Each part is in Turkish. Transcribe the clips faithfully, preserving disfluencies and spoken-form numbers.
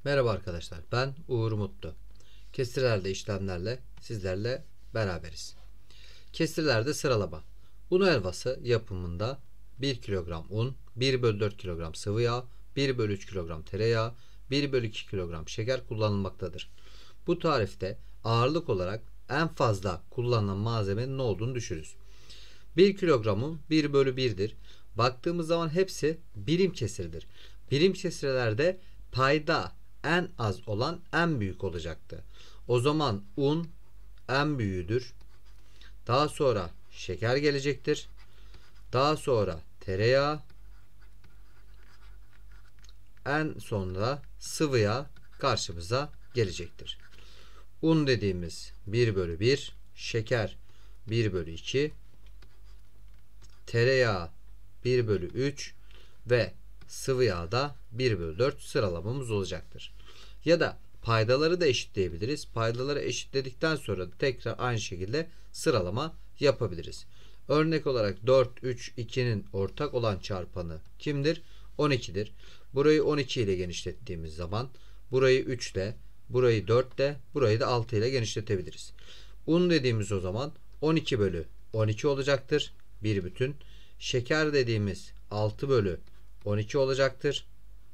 Merhaba arkadaşlar, ben Uğur Mutlu. Kesirlerde işlemlerle sizlerle beraberiz. Kesirlerde sıralama. Un helvası yapımında bir kilogram un, bir bölü dört kilogram sıvı yağ, bir bölü üç kilogram tereyağı, bir bölü iki kilogram şeker kullanılmaktadır. Bu tarifte ağırlık olarak en fazla kullanılan malzemenin ne olduğunu düşünürüz. bir kilogram un bir bölü bir'dir. Baktığımız zaman hepsi birim kesirdir. Birim kesirlerde payda en az olan en büyük olacaktı. O zaman un en büyüğüdür. Daha sonra şeker gelecektir. Daha sonra tereyağı. En sonra sıvı yağ karşımıza gelecektir. Un dediğimiz bir bölü bir, şeker bir bölü iki, tereyağı bir bölü üç ve sıvı yağ da bir bölü dört sıralamamız olacaktır. Ya da paydaları da eşitleyebiliriz. Paydaları eşitledikten sonra tekrar aynı şekilde sıralama yapabiliriz. Örnek olarak dört, üç, iki'nin ortak olan çarpanı kimdir? on iki'dir. Burayı on iki ile genişlettiğimiz zaman burayı üç ile, burayı dört ile, burayı da altı ile genişletebiliriz. Un dediğimiz o zaman on iki bölü on iki olacaktır. Bir bütün. Şeker dediğimiz altı bölü on iki olacaktır.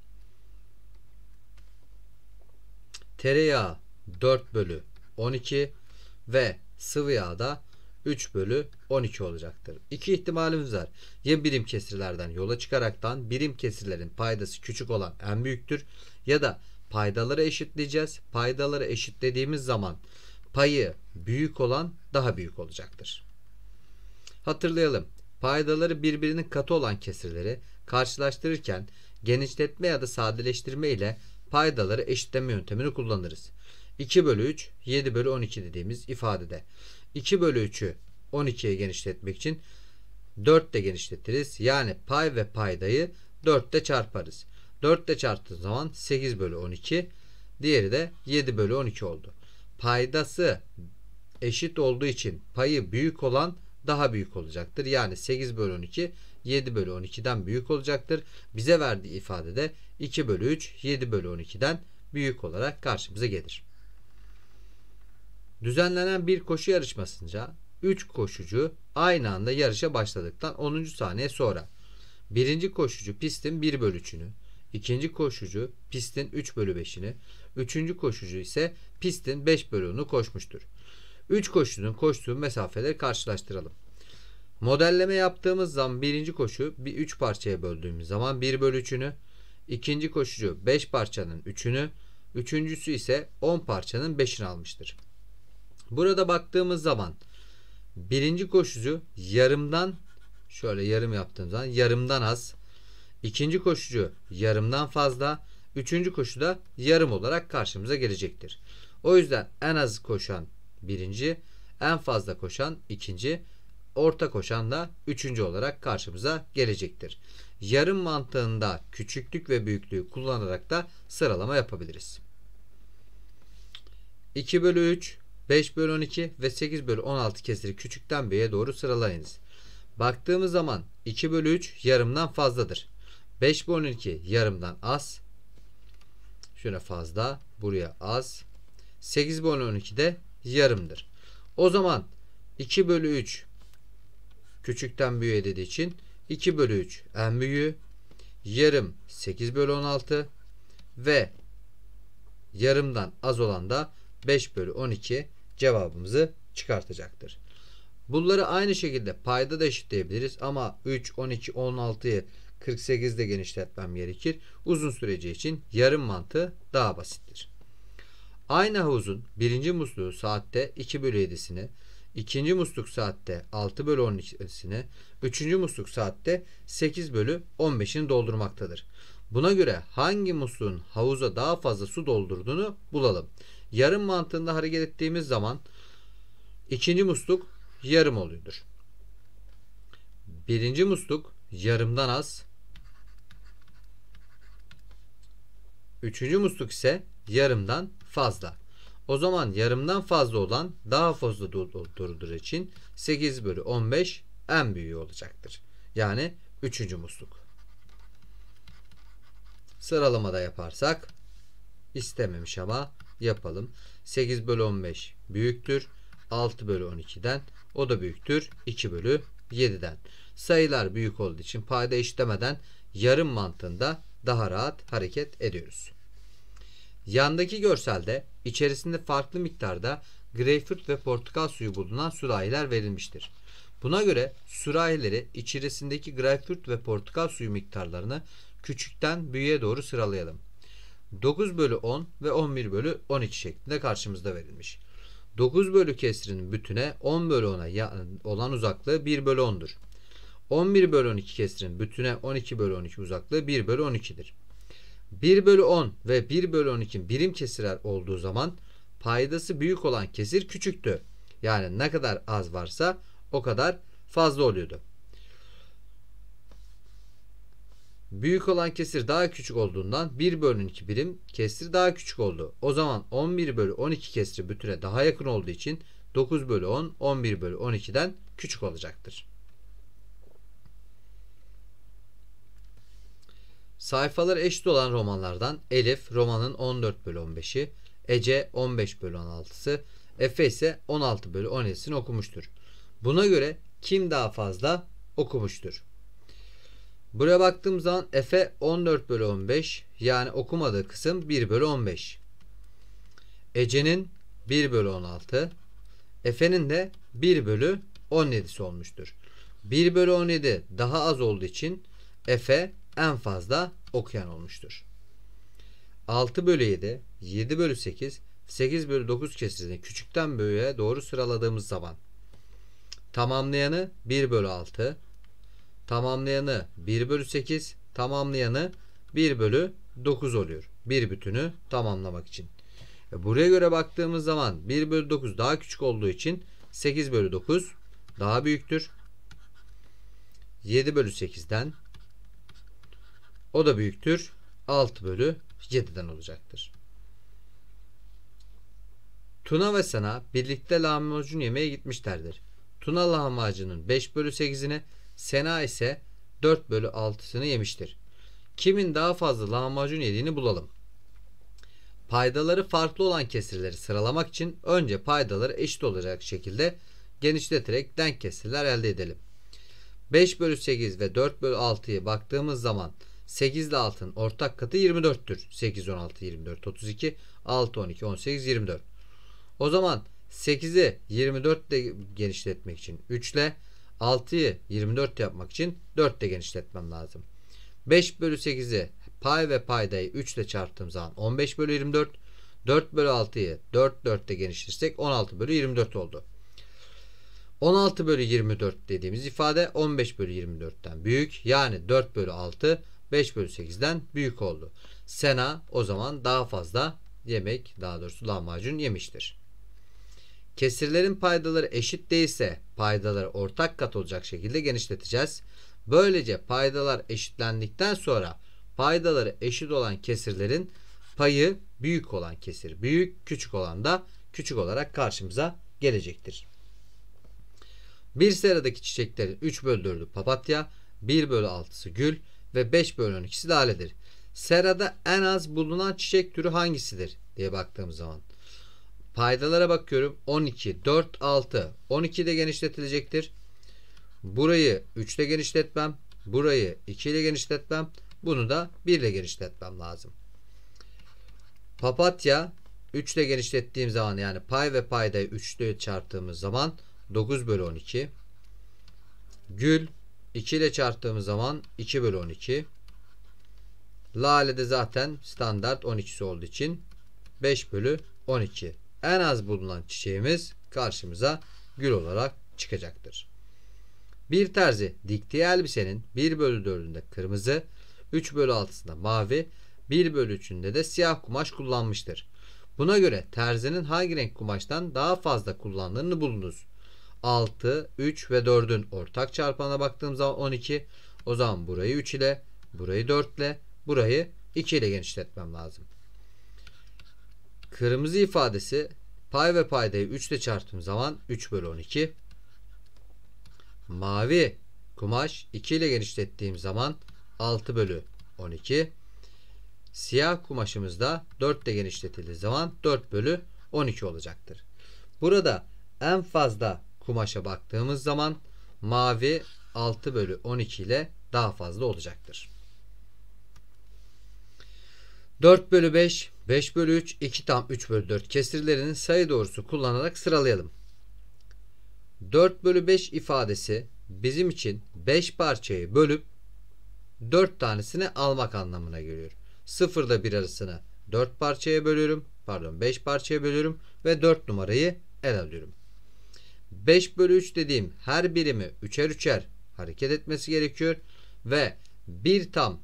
Tereyağı dört bölü on iki ve sıvı yağ da üç bölü on iki olacaktır. İki ihtimalimiz var. Ya birim kesirlerden yola çıkaraktan birim kesirlerin paydası küçük olan en büyüktür ya da paydaları eşitleyeceğiz. Paydaları eşitlediğimiz zaman payı büyük olan daha büyük olacaktır. Hatırlayalım. Paydaları birbirinin katı olan kesirleri karşılaştırırken genişletme ya da sadeleştirme ile paydaları eşitleme yöntemini kullanırız. iki bölü üç, yedi bölü on iki dediğimiz ifadede iki bölü üç'ü on iki'ye genişletmek için dört ile genişletiriz. Yani pay ve paydayı dört ile çarparız. dört ile çarptığımız zaman sekiz bölü on iki, diğeri de yedi bölü on iki oldu. Paydası eşit olduğu için payı büyük olan daha büyük olacaktır. Yani sekiz bölü on iki yedi bölü on iki'den büyük olacaktır. Bize verdiği ifadede iki bölü üç yedi bölü on iki'den büyük olarak karşımıza gelir. Düzenlenen bir koşu yarışmasınca üç koşucu aynı anda yarışa başladıktan onuncu saniye sonra birinci koşucu pistin bir bölü üç'ünü, ikinci koşucu pistin üç bölü beş'ini, üçüncü koşucu ise pistin beş bölü on'u koşmuştur. üç koşucunun koştuğu mesafeleri karşılaştıralım. Modelleme yaptığımız zaman birinci koşu bir üç parçaya böldüğümüz zaman bir bölü üç'ünü, ikinci koşucu beş parçanın üç'ünü, üçüncüsü ise on parçanın beş'ini almıştır. Burada baktığımız zaman birinci koşucu yarımdan, şöyle yarım yaptığım zaman yarımdan az, ikinci koşucu yarımdan fazla, üçüncü koşuda yarım olarak karşımıza gelecektir. O yüzden en az koşan birinci, en fazla koşan ikinci, orta koşan da üçüncü olarak karşımıza gelecektir. Yarım mantığında küçüklük ve büyüklüğü kullanarak da sıralama yapabiliriz. iki bölü üç, beş bölü on iki ve sekiz bölü on altı kesiri küçükten büyüğe doğru sıralayınız. Baktığımız zaman iki bölü üç yarımdan fazladır. beş bölü on iki yarımdan az. Şöyle fazla, buraya az. sekiz bölü on iki de yarımdır. O zaman iki bölü üç küçükten büyüğe dediği için iki bölü üç en büyüğü, yarım sekiz bölü on altı ve yarımdan az olan da beş bölü on iki cevabımızı çıkartacaktır. Bunları aynı şekilde payda da eşitleyebiliriz ama üç, on iki, on altı'yı kırk sekiz'de genişletmem gerekir. Uzun süreceği için yarım mantığı daha basittir. Aynı havuzun birinci musluğu saatte iki bölü yedi'sini, ikinci musluk saatte altı bölü on iki'sini, üçüncü musluk saatte sekiz bölü on beş'ini doldurmaktadır. Buna göre hangi musluğun havuza daha fazla su doldurduğunu bulalım. Yarım mantığında hareket ettiğimiz zaman ikinci musluk yarım oluyordur. Birinci musluk yarımdan az. Üçüncü musluk ise yarımdan fazla. O zaman yarımdan fazla olan daha fazla doldurduğu için sekiz bölü on beş en büyüğü olacaktır. Yani üçüncü musluk. Sıralamada yaparsak istememiş ama yapalım. sekiz bölü on beş büyüktür altı bölü on iki'den. O da büyüktür iki bölü yedi'den. Sayılar büyük olduğu için payda eşitlemeden yarım mantığında daha rahat hareket ediyoruz. Yandaki görselde içerisinde farklı miktarda greyfurt ve portakal suyu bulunan sürahiler verilmiştir. Buna göre sürahileri içerisindeki greyfurt ve portakal suyu miktarlarını küçükten büyüğe doğru sıralayalım. dokuz bölü on ve on bir bölü on iki şeklinde karşımızda verilmiş. dokuz bölü kesrinin bütüne on bölü on'a olan uzaklığı bir bölü on'dur. on bir bölü on iki kesrinin bütüne on iki bölü on iki uzaklığı bir bölü on iki'dir. bir bölü on ve bir bölü on iki birim kesirler olduğu zaman paydası büyük olan kesir küçüktü. Yani ne kadar az varsa o kadar fazla oluyordu. Büyük olan kesir daha küçük olduğundan bir bölü on iki birim kesir daha küçük oldu. O zaman on bir bölü on iki kesri bütüne daha yakın olduğu için dokuz bölü on, on bir bölü on iki'den küçük olacaktır. Sayfaları eşit olan romanlardan Elif romanın on dört bölü on beş'i, Ece on beş bölü on altı'sı, Efe ise on altı bölü on yedi'sini okumuştur. Buna göre kim daha fazla okumuştur? Buraya baktığım zaman Efe on dört bölü on beş, yani okumadığı kısım bir bölü on beş. Ece'nin bir bölü on altı, Efe'nin de bir bölü on yedi'si olmuştur. bir bölü on yedi daha az olduğu için Efe en fazla okuyan olmuştur. altı bölü yedi, yedi bölü sekiz, sekiz bölü dokuz kesirini küçükten büyüğe doğru sıraladığımız zaman tamamlayanı bir bölü altı, tamamlayanı bir bölü sekiz, tamamlayanı bir bölü dokuz oluyor. Bir bütünü tamamlamak için. Buraya göre baktığımız zaman bir bölü dokuz daha küçük olduğu için sekiz bölü dokuz daha büyüktür. yedi bölü sekiz'den, o da büyüktür. altı bölü yedi'den olacaktır. Tuna ve Sena birlikte lahmacun yemeye gitmişlerdir. Tuna lahmacunun beş bölü sekiz'ini, Sena ise dört bölü altı'sını yemiştir. Kimin daha fazla lahmacun yediğini bulalım. Paydaları farklı olan kesirleri sıralamak için önce paydaları eşit olacak şekilde genişleterek denk kesirler elde edelim. beş bölü sekiz ve dört bölü altı'ya baktığımız zaman sekiz ile altı'nın ortak katı yirmi dört'tür. sekiz, on altı, yirmi dört, otuz iki, altı, on iki, on sekiz, yirmi dört. O zaman sekiz'i yirmi dört ile genişletmek için üç ile, altı'yı yirmi dört yapmak için dört ile genişletmem lazım. beş bölü sekiz'i pay ve paydayı üç ile çarptığım zaman on beş bölü yirmi dört, dört bölü altı'yı dört, dört ile genişletirsek on altı bölü yirmi dört oldu. on altı bölü yirmi dört dediğimiz ifade on beş bölü yirmi dört'ten büyük, yani dört bölü altı beş bölü sekiz'den büyük oldu. Sena o zaman daha fazla yemek, daha doğrusu lahmacun yemiştir. Kesirlerin paydaları eşit değilse paydaları ortak kat olacak şekilde genişleteceğiz. Böylece paydalar eşitlendikten sonra paydaları eşit olan kesirlerin payı büyük olan kesir büyük, küçük olan da küçük olarak karşımıza gelecektir. Bir sıradaki çiçeklerin üç bölü dörd'ü papatya, bir bölü altı'sı gül ve beş bölü on iki'si laledir. Serada en az bulunan çiçek türü hangisidir diye baktığımız zaman paydalara bakıyorum. on iki, dört, altı. on iki de genişletilecektir. Burayı üç ile genişletmem. Burayı iki ile genişletmem. Bunu da bir ile genişletmem lazım. Papatya üç ile genişlettiğim zaman, yani pay ve paydayı üç ile çarptığımız zaman dokuz bölü on iki. Gül iki ile çarptığımız zaman iki bölü on iki. Lale de zaten standart on iki'si olduğu için beş bölü on iki. En az bulunan çiçeğimiz karşımıza gül olarak çıkacaktır. Bir terzi diktiği elbisenin bir bölü dörd'ünde kırmızı, üç bölü altı'sında mavi, bir bölü üç'ünde de siyah kumaş kullanmıştır. Buna göre terzinin hangi renk kumaştan daha fazla kullandığını bulunuz. altı, üç ve dörd'ün ortak çarpanına baktığım zaman on iki. O zaman burayı üç ile, burayı dört ile, burayı iki ile genişletmem lazım. Kırmızı ifadesi pay ve paydayı üç ile çarptığım zaman üç bölü on iki. Mavi kumaş iki ile genişlettiğim zaman altı bölü on iki. Siyah kumaşımızda dört ile genişletildiği zaman dört bölü on iki olacaktır. Burada en fazla kumaşa baktığımız zaman mavi altı bölü on iki ile daha fazla olacaktır. dört bölü beş, beş bölü üç, iki tam üç bölü dört kesirlerinin sayı doğrusu kullanarak sıralayalım. dört bölü beş ifadesi bizim için beş parçayı bölüp dört tanesini almak anlamına geliyor. sıfır ile bir arasını dört parçaya bölüyorum. Pardon beş parçaya bölüyorum ve dört numarayı el alıyorum. beş bölü üç dediğim her birimi üçer üçer hareket etmesi gerekiyor ve bir tam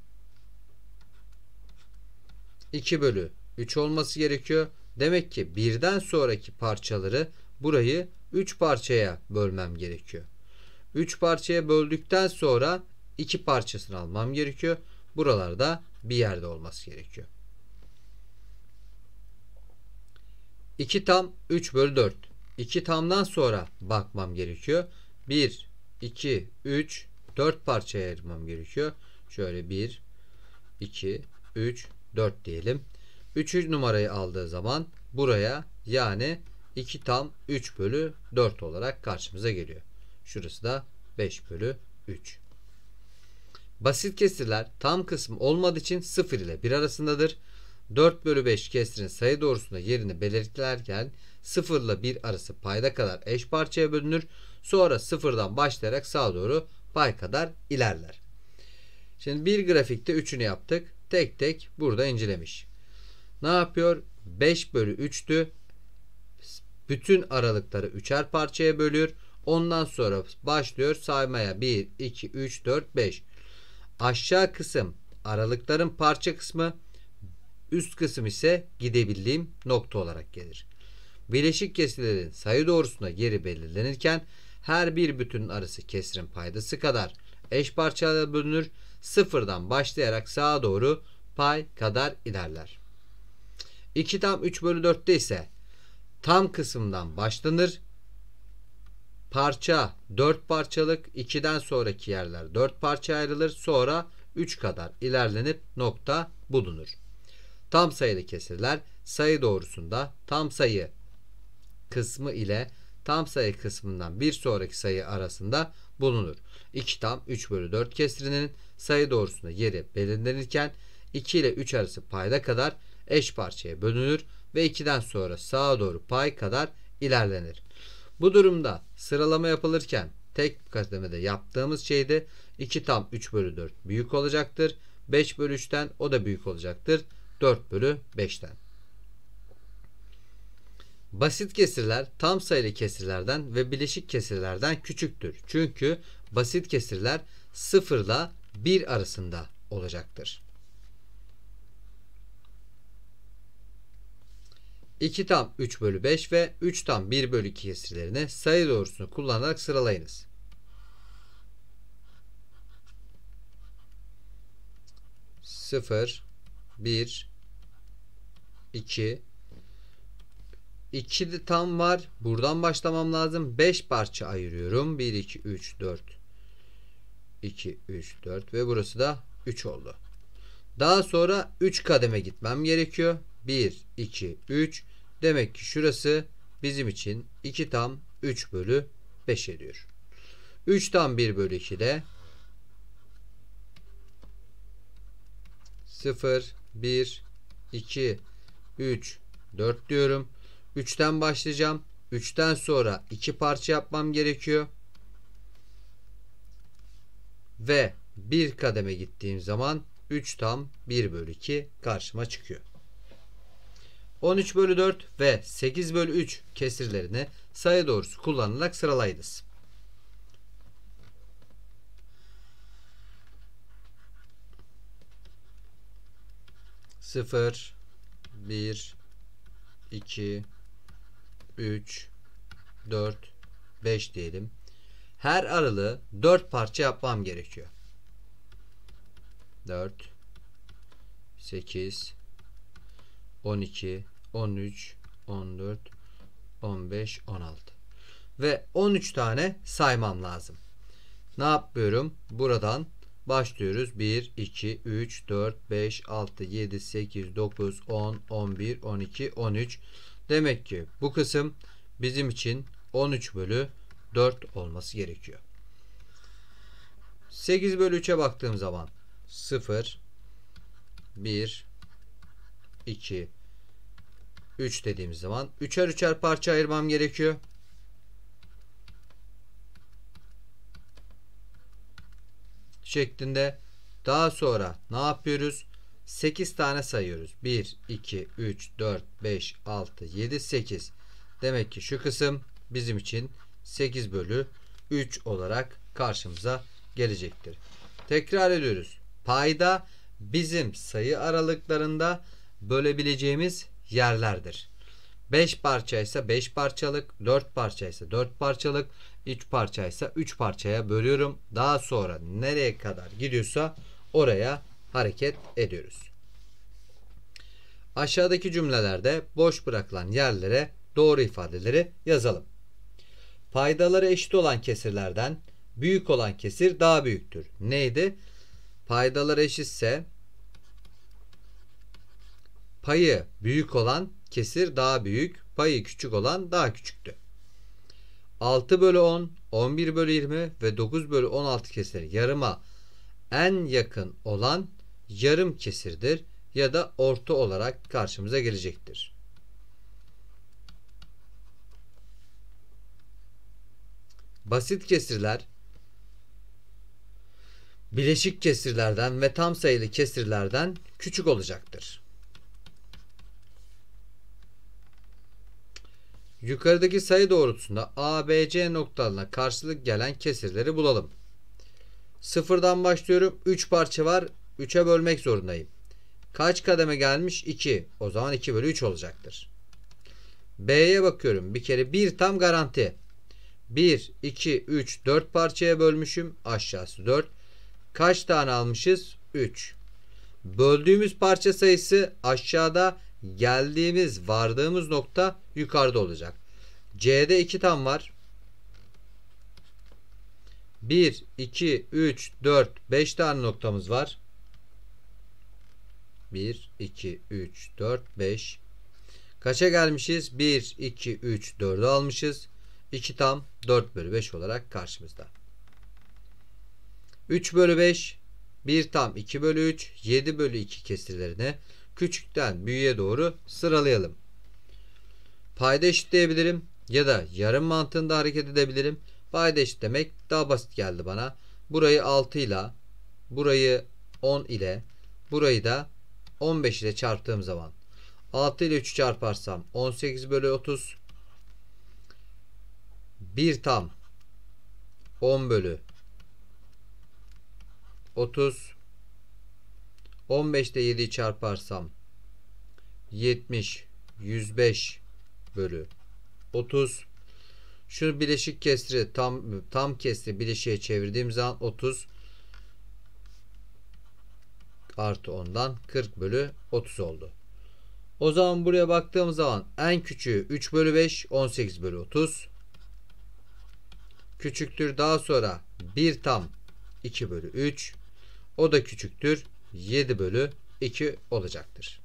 iki bölü üç olması gerekiyor. Demek ki birden sonraki parçaları burayı üç parçaya bölmem gerekiyor. üç parçaya böldükten sonra iki parçasını almam gerekiyor. Buralarda bir yerde olması gerekiyor. iki tam üç bölü dört. iki tamdan sonra bakmam gerekiyor. bir, iki, üç, dört parçaya ayırmam gerekiyor. Şöyle bir, iki, üç, dört diyelim. üçüncü numarayı aldığı zaman buraya yani iki tam üç bölü dört olarak karşımıza geliyor. Şurası da beş bölü üç. Basit kesirler tam kısmı olmadığı için sıfır ile bir arasındadır. dört bölü beş kesirin sayı doğrusunda yerini belirtirken sıfır ile bir arası payda kadar eş parçaya bölünür. Sonra sıfırdan başlayarak sağa doğru pay kadar ilerler. Şimdi bir grafikte üçünü yaptık. Tek tek burada incelemiş. Ne yapıyor? beş bölü üçtü. Bütün aralıkları üçer parçaya bölüyor. Ondan sonra başlıyor saymaya bir, iki, üç, dört, beş. Aşağı kısım aralıkların parça kısmı, üst kısım ise gidebildiğim nokta olarak gelir. Bileşik kesirlerin sayı doğrusunda yeri belirlenirken her bir bütünün arası kesirin paydası kadar eş parçalara bölünür. Sıfırdan başlayarak sağa doğru pay kadar ilerler. iki tam üç bölü dörtte ise tam kısımdan başlanır. Parça dört parçalık, ikiden sonraki yerler dört parça ayrılır. Sonra üç kadar ilerlenip nokta bulunur. Tam sayılı kesirler sayı doğrusunda tam sayı kısmı ile tam sayı kısmından bir sonraki sayı arasında bulunur. iki tam üç bölü dört kesirinin sayı doğrusunda yeri belirlenirken iki ile üç arası payda kadar eş parçaya bölünür ve ikiden sonra sağa doğru pay kadar ilerlenir. Bu durumda sıralama yapılırken tek kademede yaptığımız şeyde iki tam üç bölü dört büyük olacaktır. beş bölü üçten o da büyük olacaktır. dört bölü beşten. Basit kesirler tam sayılı kesirlerden ve bileşik kesirlerden küçüktür. Çünkü basit kesirler sıfır ile bir arasında olacaktır. iki tam üç bölü beş ve üç tam bir bölü iki kesirlerini sayı doğrusunu kullanarak sıralayınız. sıfır, bir, iki, iki de tam var. Buradan başlamam lazım. beş parça ayırıyorum. bir, iki, üç, dört. iki, üç, dört ve burası da üç oldu. Daha sonra üç kademe gitmem gerekiyor. bir, iki, üç. Demek ki şurası bizim için iki tam üç bölü beş ediyor. üç tam bir bölü iki de sıfır, bir, iki, üç, dört diyorum. üçten başlayacağım. üçten sonra iki parça yapmam gerekiyor. Ve bir kademe gittiğim zaman üç tam bir bölü iki karşıma çıkıyor. on üç bölü dört ve sekiz bölü üç kesirlerini sayı doğrusu kullanılarak sıralayınız. sıfır, bir, iki, üç, dört, beş diyelim. Her aralığı dört parça yapmam gerekiyor. dört, sekiz, on iki, on üç, on dört, on beş, on altı. Ve on üç tane saymam lazım. Ne yapıyorum? Buradan Başlıyoruz. bir, iki, üç, dört, beş, altı, yedi, sekiz, dokuz, on, on bir, on iki, on üç. Demek ki bu kısım bizim için on üç bölü dört olması gerekiyor. sekiz bölü üçe baktığım zaman sıfır, bir, iki, üç dediğimiz zaman üçer üçer parça ayırmam gerekiyor. Şeklinde. Daha sonra ne yapıyoruz? sekiz tane sayıyoruz. bir, iki, üç, dört, beş, altı, yedi, sekiz. Demek ki şu kısım bizim için sekiz bölü üç olarak karşımıza gelecektir. Tekrar ediyoruz. Payda bizim sayı aralıklarında bölebileceğimiz yerlerdir. beş parça ise beş parçalık, dört parça ise dört parçalık, üç parça ise üç parçaya bölüyorum. Daha sonra nereye kadar gidiyorsa oraya hareket ediyoruz. Aşağıdaki cümlelerde boş bırakılan yerlere doğru ifadeleri yazalım. Paydaları eşit olan kesirlerden büyük olan kesir daha büyüktür. Neydi? Paydaları eşitse payı büyük olan kesir daha büyük, payı küçük olan daha küçüktü. altı bölü on, on bir bölü yirmi ve dokuz bölü on altı kesir yarıma en yakın olan yarım kesirdir ya da orta olarak karşımıza gelecektir. Basit kesirler bileşik kesirlerden ve tam sayılı kesirlerden küçük olacaktır. Yukarıdaki sayı doğrultusunda A, B, C noktalarına karşılık gelen kesirleri bulalım. Sıfırdan başlıyorum. üç parça var. üçe bölmek zorundayım. Kaç kademe gelmiş? iki. O zaman iki bölü üç olacaktır. B'ye bakıyorum. Bir kere bir tam garanti. bir, iki, üç, dört parçaya bölmüşüm. Aşağısı dört. Kaç tane almışız? üç. Böldüğümüz parça sayısı aşağıda, geldiğimiz, vardığımız nokta yukarıda olacak. C'de iki tam var. bir, iki, üç, dört, beş tane noktamız var. bir, iki, üç, dört, beş. Kaça gelmişiz? bir, iki, üç, dördü almışız. iki tam dört bölü beş olarak karşımızda. üç bölü beş, bir tam iki bölü üç, yedi bölü iki kesirlerini küçükten büyüğe doğru sıralayalım. Payda eşitleyebilirim ya da yarım mantığında hareket edebilirim. Payda eşitlemek daha basit geldi bana. Burayı altı ile, burayı on ile, burayı da on beş ile çarptığım zaman altı ile üçü çarparsam on sekiz bölü otuz, bir tam on bölü otuz, on beş ile yediyi çarparsam yetmiş, yüz beş bölü otuz. Şu bileşik kesri tam tam kesri bileşiğe çevirdiğim zaman otuz artı ondan kırk bölü otuz oldu. O zaman buraya baktığım zaman en küçüğü üç bölü beş, on sekiz bölü otuz. Küçüktür. Daha sonra bir tam iki bölü üç. O da küçüktür. yedi bölü iki olacaktır.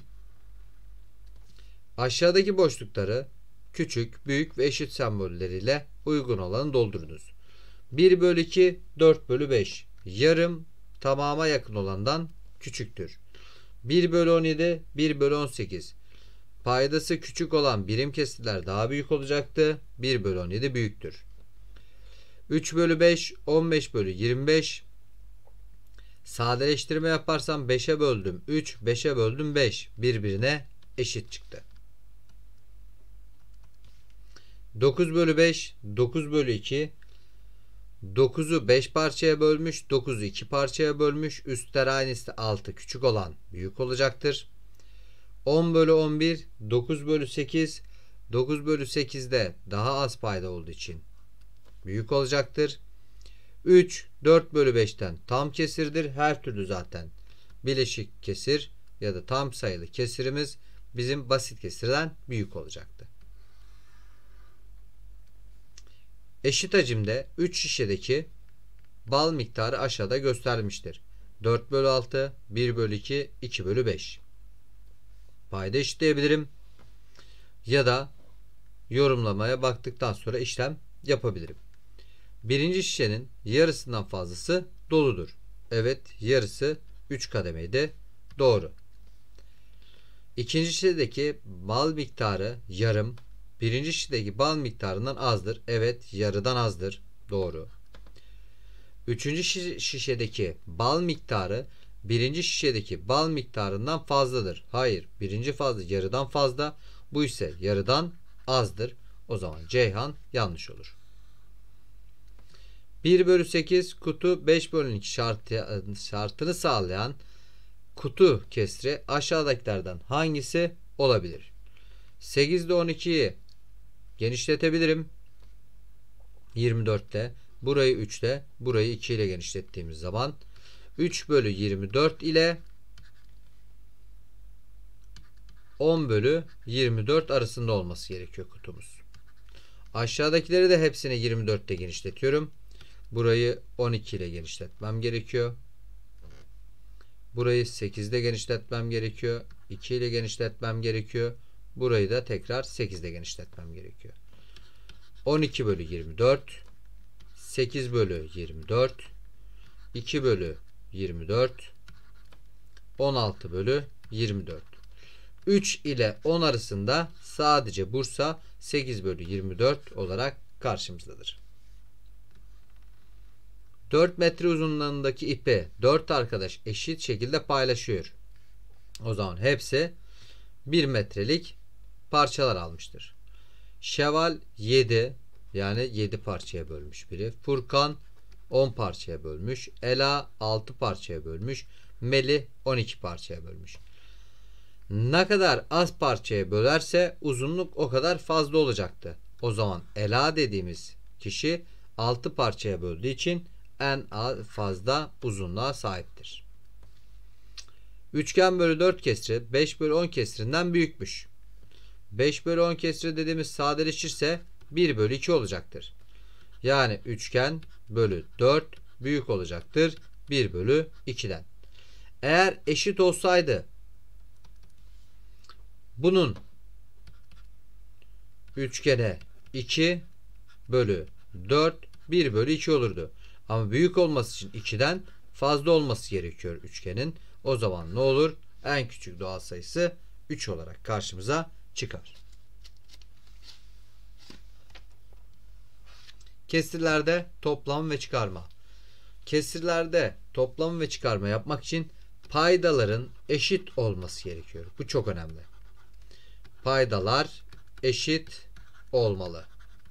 Aşağıdaki boşlukları küçük, büyük ve eşit sembolleriyle uygun olanı doldurunuz. bir bölü iki, dört bölü beş. Yarım tamama yakın olandan küçüktür. bir bölü on yedi, bir bölü on sekiz. Paydası küçük olan birim kesirler daha büyük olacaktı. bir bölü on yedi büyüktür. üç bölü beş, on beş bölü yirmi beş. Sadeleştirme yaparsam beşe böldüm üç, beşe böldüm beş. Birbirine eşit çıktı. dokuz bölü beş, dokuz bölü iki. dokuzu beş parçaya bölmüş, dokuzu iki parçaya bölmüş. Üstler aynısı altı küçük olan büyük olacaktır. on bölü on bir, dokuz bölü sekiz. dokuz bölü sekizde daha az payda olduğu için büyük olacaktır. üç, dört bölü beşten tam kesirdir. Her türlü zaten bileşik kesir ya da tam sayılı kesirimiz bizim basit kesirden büyük olacaktı. Eşit hacimde üç şişedeki bal miktarı aşağıda göstermiştir. dört bölü altı, bir bölü iki, iki bölü beş. Payda eşitleyebilirim. Ya da yorumlamaya baktıktan sonra işlem yapabilirim. Birinci şişenin yarısından fazlası doludur. Evet, yarısı üç kademeydi. Doğru. İkinci şişedeki bal miktarı yarım. Birinci şişedeki bal miktarından azdır. Evet, yarıdan azdır. Doğru. Üçüncü şişedeki bal miktarı birinci şişedeki bal miktarından fazladır. Hayır, birinci fazla, yarıdan fazla. Bu ise yarıdan azdır. O zaman Ceyhan yanlış olur. bir bölü sekiz kutu beş bölü iki şartı, şartını sağlayan kutu kesri aşağıdakilerden hangisi olabilir? sekiz ile on ikiyi genişletebilirim. yirmi dört ile, burayı üç ile, burayı iki ile genişlettiğimiz zaman üç bölü yirmi dört ile on bölü yirmi dört arasında olması gerekiyor kutumuz. Aşağıdakileri de hepsini yirmi dört ile genişletiyorum. Burayı on iki ile genişletmem gerekiyor. Burayı sekiz ile genişletmem gerekiyor. iki ile genişletmem gerekiyor. Burayı da tekrar sekiz ile genişletmem gerekiyor. on iki bölü yirmi dört, sekiz bölü yirmi dört, iki bölü yirmi dört, on altı bölü yirmi dört. üç ile on arasında sadece Bursa sekiz bölü yirmi dört olarak karşımızdadır. dört metre uzunluğundaki ipi dört arkadaş eşit şekilde paylaşıyor. O zaman hepsi bir metrelik parçalar almıştır. Şevval yedi, yani yedi parçaya bölmüş biri. Furkan on parçaya bölmüş. Ela altı parçaya bölmüş. Melih on iki parçaya bölmüş. Ne kadar az parçaya bölerse uzunluk o kadar fazla olacaktı. O zaman Ela dediğimiz kişi altı parçaya böldüğü için en fazla uzunluğa sahiptir. Üçgen bölü dört kesri beş bölü on kesrinden büyükmüş. beş bölü on kesri dediğimiz sadeleşirse bir bölü iki olacaktır. Yani üçgen bölü dört büyük olacaktır bir bölü ikiden. Eğer eşit olsaydı bunun üçgene iki bölü dört bir bölü iki olurdu. Ama büyük olması için ikiden fazla olması gerekiyor üçgenin. O zaman ne olur? En küçük doğal sayısı üç olarak karşımıza çıkar. Kesirlerde toplam ve çıkarma. Kesirlerde toplam ve çıkarma yapmak için paydaların eşit olması gerekiyor. Bu çok önemli. Paydalar eşit olmalı.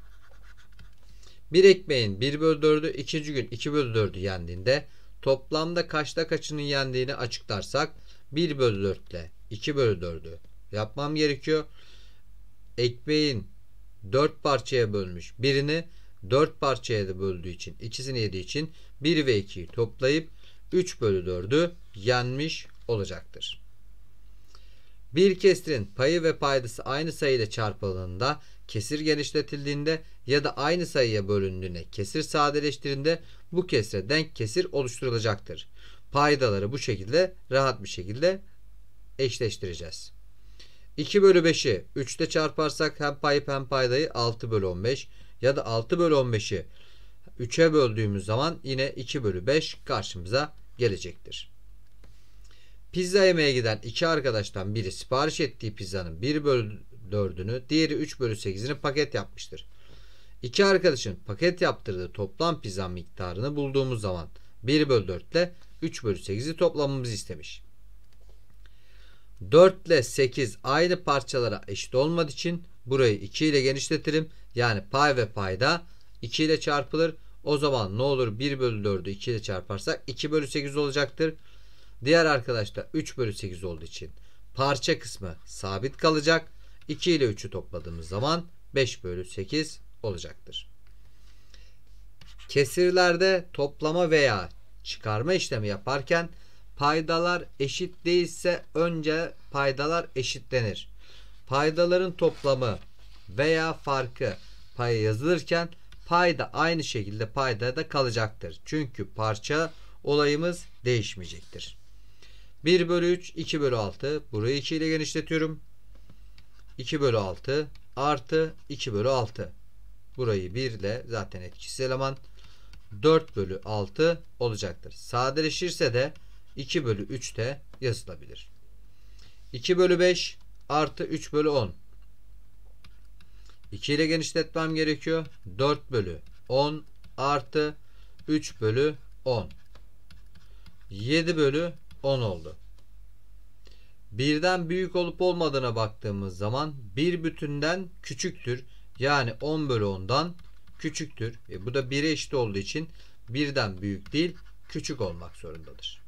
Bir ekmeğin bir bölü dördü ikinci gün iki bölü dördü yendiğinde toplamda kaçta kaçının yendiğini açıklarsak bir bölü dört ile iki bölü dördü yapmam gerekiyor. Ekmeğin dört parçaya bölmüş birini dört parçaya da böldüğü için ikisini yediği için bir ve ikiyi toplayıp üç bölü dördü yenmiş olacaktır. Bir kesirin payı ve paydası aynı sayıyla çarpıldığında, kesir genişletildiğinde ya da aynı sayıya bölündüğünde, kesir sadeleştirildiğinde bu kesire denk kesir oluşturulacaktır. Paydaları bu şekilde rahat bir şekilde eşleştireceğiz. iki bölü beşi üç ile çarparsak hem payı hem paydayı altı bölü on beş ya da altı bölü on beşi üçe böldüğümüz zaman yine iki bölü beş karşımıza gelecektir. Pizza yemeye giden iki arkadaştan biri sipariş ettiği pizzanın bir bölü dördünü, diğeri üç bölü sekizini paket yapmıştır. İki arkadaşın paket yaptırdığı toplam pizza miktarını bulduğumuz zaman bir bölü dört ile üç bölü sekizi toplamamızı istemiş. dört ile sekiz aynı parçalara eşit olmadığı için burayı iki ile genişletirim. Yani pay ve payda iki ile çarpılır. O zaman ne olur? bir bölü dördü iki ile çarparsak iki bölü sekiz olacaktır. Diğer arkadaş da üç bölü sekiz olduğu için parça kısmı sabit kalacak. iki ile üçü topladığımız zaman beş bölü sekiz olacaktır. Kesirlerde toplama veya çıkarma işlemi yaparken paydalar eşit değilse önce paydalar eşitlenir. Paydaların toplamı veya farkı paya yazılırken Payda aynı şekilde payda da kalacaktır. Çünkü parça olayımız değişmeyecektir. bir bölü üç, iki bölü altı. Burayı iki ile genişletiyorum. iki bölü altı artı iki bölü altı. Burayı bir ile zaten etkisiz eleman. dört bölü altı olacaktır. Sadeleşirse de iki bölü üç de yazılabilir. iki bölü beş artı üç bölü on. iki ile genişletmem gerekiyor. dört bölü on artı üç bölü on. yedi bölü on oldu. birden büyük olup olmadığına baktığımız zaman bir bütünden küçüktür. Yani on bölü ondan küçüktür. E bu da bire eşit olduğu için birden büyük değil, küçük olmak zorundadır.